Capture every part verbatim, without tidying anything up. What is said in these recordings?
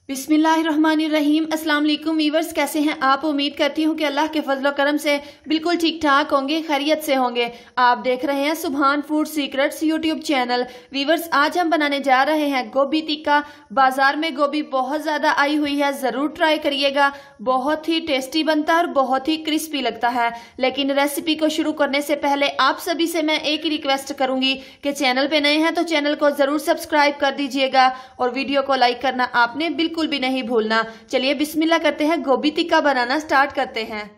बिस्मिल्लाहिर्रहमानिर्रहीम। अस्सलाम वालेकुम वीवर्स, कैसे हैं आप? उम्मीद करती हूँ कि अल्लाह के फजल करम से बिल्कुल ठीक ठाक होंगे, खैरियत से होंगे। आप देख रहे हैं Subhan food secrets YouTube channel. Viewers, आज हम बनाने जा रहे हैं गोभी टिक्का। बाजार में गोभी बहुत ज़्यादा आई हुई है, ज़रूर ट्राई करिएगा। बहुत ही टेस्टी बनता है और बहुत ही क्रिस्पी लगता है। लेकिन रेसिपी को शुरू करने से पहले आप सभी से मैं एक ही रिक्वेस्ट करूंगी कि चैनल पे नए हैं तो चैनल को ज़रूर सब्सक्राइब कर दीजिएगा और वीडियो को लाइक करना आपने बिल्कुल भी नहीं भूलना। चलिए बिस्मिल्लाह करते हैं, गोभी टिक्का बनाना स्टार्ट करते हैं।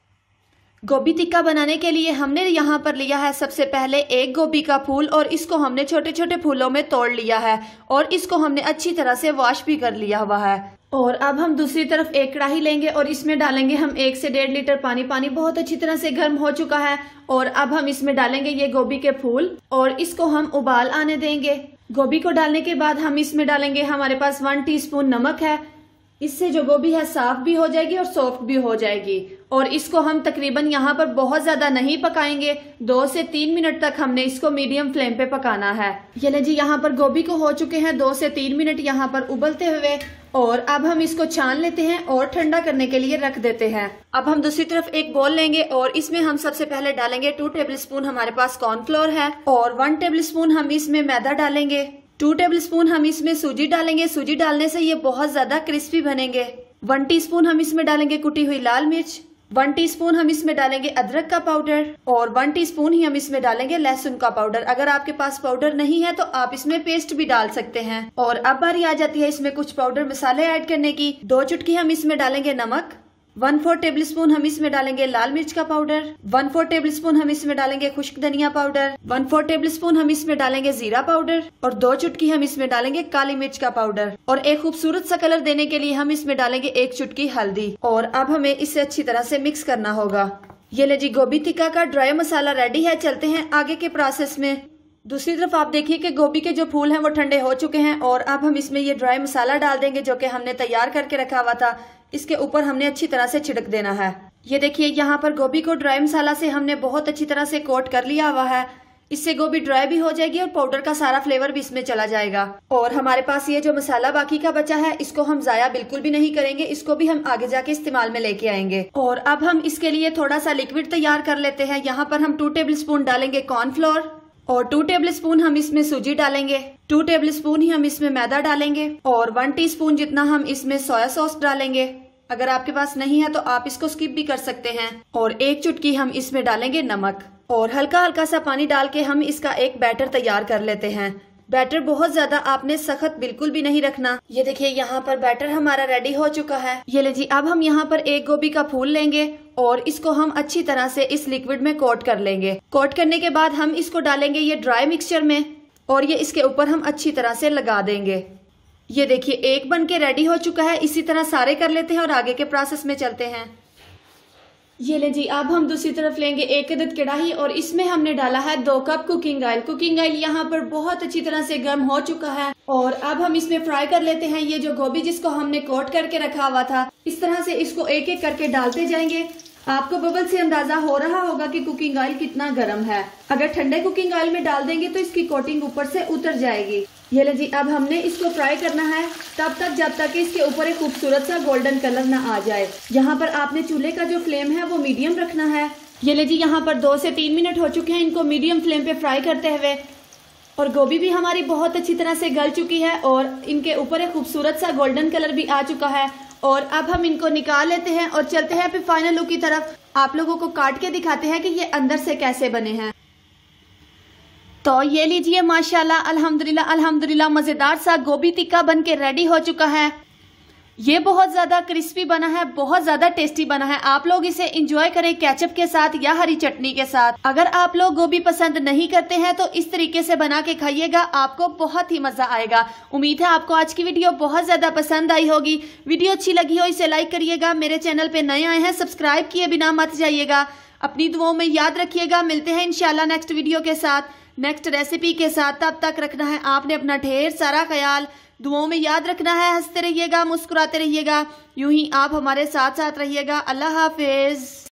गोभी टिक्का बनाने के लिए हमने यहाँ पर लिया है सबसे पहले एक गोभी का फूल और इसको हमने छोटे छोटे फूलों में तोड़ लिया है और इसको हमने अच्छी तरह से वॉश भी कर लिया हुआ है। और अब हम दूसरी तरफ एक कढ़ाई लेंगे और इसमें डालेंगे हम एक से डेढ़ लीटर पानी। पानी बहुत अच्छी तरह से गर्म हो चुका है और अब हम इसमें डालेंगे ये गोभी के फूल और इसको हम उबाल आने देंगे। गोभी को डालने के बाद हम इसमें डालेंगे, हमारे पास वन टीस्पून नमक है। इससे जो गोभी है साफ भी हो जाएगी और सॉफ्ट भी हो जाएगी। और इसको हम तकरीबन यहाँ पर बहुत ज्यादा नहीं पकाएंगे, दो से तीन मिनट तक हमने इसको मीडियम फ्लेम पे पकाना है। ये ले जी, यहाँ पर गोभी को हो चुके हैं दो से तीन मिनट यहाँ पर उबलते हुए। और अब हम इसको छान लेते हैं और ठंडा करने के लिए रख देते हैं। अब हम दूसरी तरफ एक बोल लेंगे और इसमें हम सबसे पहले डालेंगे टू टेबल स्पून हमारे पास कॉर्नफ्लोर है और वन टेबल स्पून हम इसमें मैदा डालेंगे। टू टेबल स्पून हम इसमें सूजी डालेंगे। सूजी डालने से ये बहुत ज्यादा क्रिस्पी बनेंगे। वन टीस्पून हम इसमें डालेंगे कुटी हुई लाल मिर्च। वन टीस्पून हम इसमें डालेंगे अदरक का पाउडर और वन टीस्पून ही हम इसमें डालेंगे लहसुन का पाउडर। अगर आपके पास पाउडर नहीं है तो आप इसमें पेस्ट भी डाल सकते हैं। और अब बारी आ जाती है इसमें कुछ पाउडर मसाले ऐड करने की। दो चुटकी हम इसमें डालेंगे नमक। वन फोर टेबल स्पून हम इसमें डालेंगे लाल मिर्च का powder. One four tablespoon हम इसमें डालेंगे खुश्क धनिया powder. One four tablespoon हम इसमें डालेंगे जीरा पाउडर और दो चुटकी हम इसमें डालेंगे काली मिर्च का पाउडर। और एक खूबसूरत सा कलर देने के लिए हम इसमें डालेंगे एक चुटकी हल्दी। और अब हमें इसे अच्छी तरह से मिक्स करना होगा। ये ले जी, गोभी टिक्का का ड्राई मसाला रेडी है। चलते हैं आगे के प्रोसेस में। दूसरी तरफ आप देखिए कि गोभी के जो फूल हैं वो ठंडे हो चुके हैं और अब हम इसमें ये ड्राई मसाला डाल देंगे जो कि हमने तैयार करके रखा हुआ था। इसके ऊपर हमने अच्छी तरह से छिड़क देना है। ये देखिए, यहाँ पर गोभी को ड्राई मसाला से हमने बहुत अच्छी तरह से कोट कर लिया हुआ है। इससे गोभी ड्राई भी हो जाएगी और पाउडर का सारा फ्लेवर भी इसमें चला जाएगा। और हमारे पास ये जो मसाला बाकी का बचा है इसको हम जाया बिल्कुल भी नहीं करेंगे, इसको भी हम आगे जाके इस्तेमाल में लेके आएंगे। और अब हम इसके लिए थोड़ा सा लिक्विड तैयार कर लेते हैं। यहाँ पर हम टू टेबल स्पून डालेंगे कॉर्नफ्लोर और टू टेबल स्पून हम इसमें सूजी डालेंगे। टू टेबल स्पून ही हम इसमें मैदा डालेंगे और वन टीस्पून जितना हम इसमें सोया सॉस डालेंगे। अगर आपके पास नहीं है तो आप इसको स्किप भी कर सकते हैं। और एक चुटकी हम इसमें डालेंगे नमक और हल्का हल्का सा पानी डाल के हम इसका एक बैटर तैयार कर लेते हैं। बैटर बहुत ज्यादा आपने सख्त बिल्कुल भी नहीं रखना। ये देखिए, यहाँ पर बैटर हमारा रेडी हो चुका है। ये ले जी, अब हम यहाँ पर एक गोभी का फूल लेंगे और इसको हम अच्छी तरह से इस लिक्विड में कोट कर लेंगे। कोट करने के बाद हम इसको डालेंगे ये ड्राई मिक्सचर में और ये इसके ऊपर हम अच्छी तरह से लगा देंगे। ये देखिए, एक बन के रेडी हो चुका है। इसी तरह सारे कर लेते हैं और आगे के प्रोसेस में चलते हैं। ये ले जी, अब हम दूसरी तरफ लेंगे एक अदद कढ़ाई और इसमें हमने डाला है दो cup cooking oil. Cooking oil यहाँ पर बहुत अच्छी तरह से गर्म हो चुका है और अब हम इसमें फ्राई कर लेते हैं ये जो गोभी जिसको हमने कोट करके रखा हुआ था। इस तरह से इसको एक एक करके डालते जाएंगे। आपको बबल से अंदाजा हो रहा होगा कि कुकिंग ऑयल कितना गर्म है। अगर ठंडे कुकिंग ऑयल में डाल देंगे तो इसकी कोटिंग ऊपर से उतर जाएगी। ये ले जी, अब हमने इसको फ्राई करना है तब तक जब तक इसके ऊपर एक खूबसूरत सा गोल्डन कलर ना आ जाए। यहाँ पर आपने चूल्हे का जो फ्लेम है वो मीडियम रखना है। ये ले जी, यहाँ पर दो से तीन मिनट हो चुके हैं इनको मीडियम फ्लेम पे फ्राई करते हुए। और गोभी भी हमारी बहुत अच्छी तरह से गल चुकी है और इनके ऊपर एक खूबसूरत सा गोल्डन कलर भी आ चुका है। और अब हम इनको निकाल लेते हैं और चलते हैं फिर फाइनल लुक की तरफ। आप लोगों को काट के दिखाते हैं कि ये अंदर से कैसे बने हैं। तो ये लीजिए, माशाल्लाह, अल्हम्दुलिल्लाह अल्हम्दुलिल्लाह, मजेदार सा गोभी टिक्का बन के रेडी हो चुका है। ये बहुत ज्यादा क्रिस्पी बना है, बहुत ज्यादा टेस्टी बना है। आप लोग इसे एंजॉय करें केचप के साथ या हरी चटनी के साथ। अगर आप लोग गोभी पसंद नहीं करते हैं तो इस तरीके से बना के खाइएगा, आपको बहुत ही मजा आएगा। उम्मीद है आपको आज की वीडियो बहुत ज्यादा पसंद आई होगी। वीडियो अच्छी लगी हो इसे लाइक करिएगा। मेरे चैनल पे नए आए हैं सब्सक्राइब किए बिना मत जाइएगा। अपनी दुआओं में याद रखिएगा। मिलते हैं इंशाल्लाह नेक्स्ट वीडियो के साथ, नेक्स्ट रेसिपी के साथ। तब तक रखना है आपने अपना ढेर सारा ख्याल। दुआओं में याद रखना है, हंसते रहिएगा, मुस्कुराते रहिएगा। यूं ही आप हमारे साथ साथ रहिएगा। अल्लाह हाफिज।